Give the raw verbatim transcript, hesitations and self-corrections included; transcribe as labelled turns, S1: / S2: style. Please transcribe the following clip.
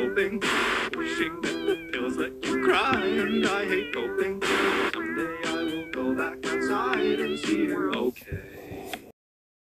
S1: hoping, wishing that the pills let you cry, and I hate hoping. Someday I will go back outside and see her okay.